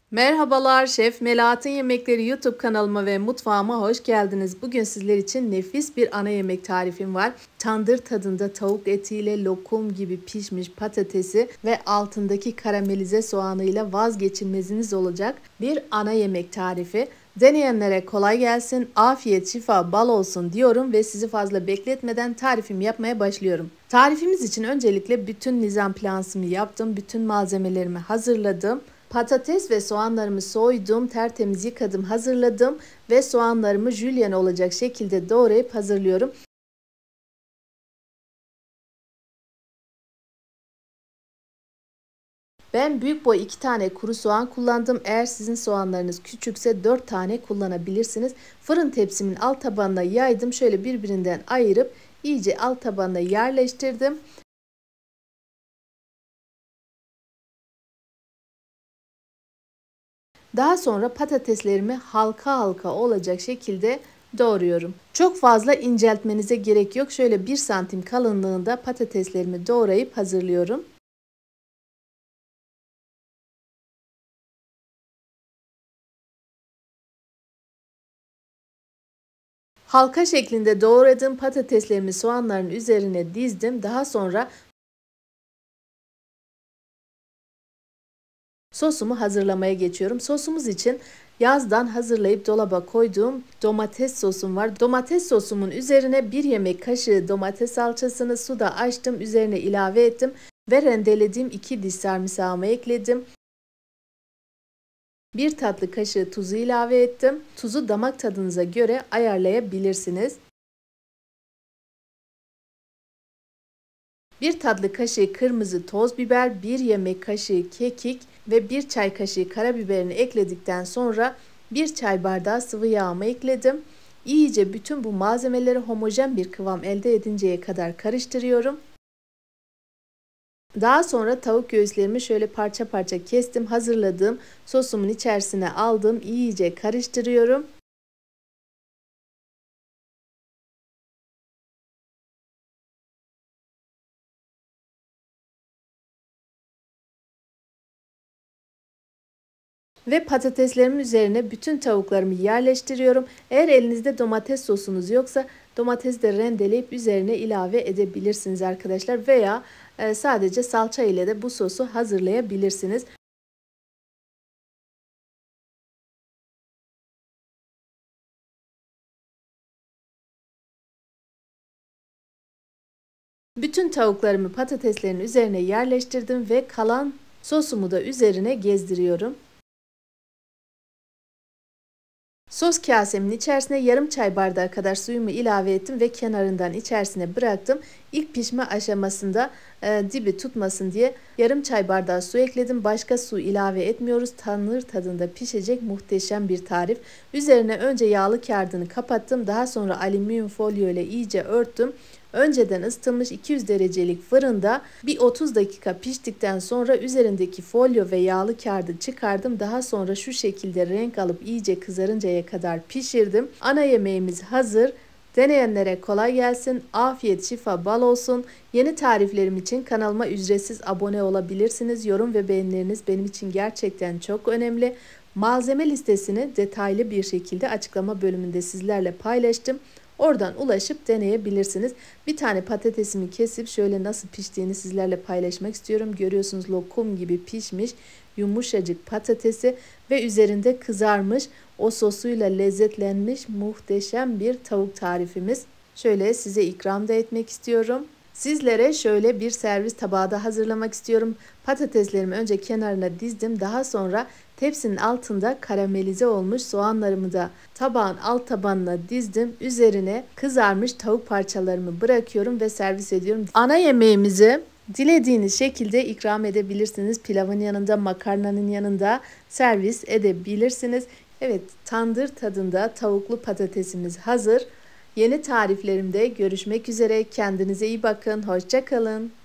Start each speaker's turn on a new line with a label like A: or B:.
A: Merhabalar, Şef Melahat'in Yemekleri YouTube kanalıma ve mutfağıma hoş geldiniz. Bugün sizler için nefis bir ana yemek tarifim var. Tandır tadında tavuk etiyle lokum gibi pişmiş patatesi ve altındaki karamelize soğanıyla vazgeçilmeziniz olacak bir ana yemek tarifi. Deneyenlere kolay gelsin, afiyet, şifa, bal olsun diyorum ve sizi fazla bekletmeden tarifimi yapmaya başlıyorum. Tarifimiz için öncelikle bütün nizam plansımı yaptım, bütün malzemelerimi hazırladım. Patates ve soğanlarımı soydum, tertemiz yıkadım, hazırladım ve soğanlarımı jülyen olacak şekilde doğrayıp hazırlıyorum. Ben büyük boy 2 tane kuru soğan kullandım. Eğer sizin soğanlarınız küçükse 4 tane kullanabilirsiniz. Fırın tepsimin alt tabanına yaydım. Şöyle birbirinden ayırıp iyice alt tabanına yerleştirdim. Daha sonra patateslerimi halka halka olacak şekilde doğruyorum. Çok fazla inceltmenize gerek yok. Şöyle 1 santim kalınlığında patateslerimi doğrayıp hazırlıyorum. Halka şeklinde doğradığım patateslerimi soğanların üzerine dizdim. Daha sonra sosumu hazırlamaya geçiyorum. Sosumuz için yazdan hazırlayıp dolaba koyduğum domates sosum var. Domates sosumun üzerine 1 yemek kaşığı domates salçasını suda açtım. Üzerine ilave ettim ve rendelediğim 2 diş sarımsağımı ekledim. 1 tatlı kaşığı tuzu ilave ettim. Tuzu damak tadınıza göre ayarlayabilirsiniz. 1 tatlı kaşığı kırmızı toz biber, 1 yemek kaşığı kekik ve 1 çay kaşığı karabiberini ekledikten sonra 1 çay bardağı sıvı yağımı ekledim. İyice bütün bu malzemeleri homojen bir kıvam elde edinceye kadar karıştırıyorum. Daha sonra tavuk göğüslerimi şöyle parça parça kestim. Hazırladığım sosumun içerisine aldım. İyice karıştırıyorum. Ve patateslerimin üzerine bütün tavuklarımı yerleştiriyorum. Eğer elinizde domates sosunuz yoksa domatesi de rendeleyip üzerine ilave edebilirsiniz arkadaşlar. Veya sadece salça ile de bu sosu hazırlayabilirsiniz. Bütün tavuklarımı patateslerin üzerine yerleştirdim ve kalan sosumu da üzerine gezdiriyorum. Sos kasemin içerisine yarım çay bardağı kadar suyumu ilave ettim ve kenarından içerisine bıraktım. İlk pişme aşamasında dibi tutmasın diye yarım çay bardağı su ekledim. Başka su ilave etmiyoruz. Tandır tadında pişecek muhteşem bir tarif. Üzerine önce yağlı kağıdını kapattım. Daha sonra alüminyum folyo ile iyice örttüm. Önceden ısıtılmış 200 derecelik fırında bir 30 dakika piştikten sonra üzerindeki folyo ve yağlı kağıdı çıkardım. Daha sonra şu şekilde renk alıp iyice kızarıncaya kadar pişirdim. Ana yemeğimiz hazır. Deneyenlere kolay gelsin, afiyet, şifa, bal olsun. Yeni tariflerim için kanalıma ücretsiz abone olabilirsiniz. Yorum ve beğenileriniz benim için gerçekten çok önemli. Malzeme listesini detaylı bir şekilde açıklama bölümünde sizlerle paylaştım. Oradan ulaşıp deneyebilirsiniz. Bir tane patatesimi kesip şöyle nasıl piştiğini sizlerle paylaşmak istiyorum. Görüyorsunuz lokum gibi pişmiş yumuşacık patatesi ve üzerinde kızarmış o sosuyla lezzetlenmiş muhteşem bir tavuk tarifimiz. Şöyle size ikram da etmek istiyorum. Sizlere şöyle bir servis tabağı da hazırlamak istiyorum. Patateslerimi önce kenarına dizdim. Daha sonra tepsinin altında karamelize olmuş soğanlarımı da tabağın alt tabanına dizdim. Üzerine kızarmış tavuk parçalarımı bırakıyorum ve servis ediyorum. Ana yemeğimizi dilediğiniz şekilde ikram edebilirsiniz. Pilavın yanında, makarnanın yanında servis edebilirsiniz. Evet, tandır tadında tavuklu patatesimiz hazır. Yeni tariflerimde görüşmek üzere. Kendinize iyi bakın. Hoşça kalın.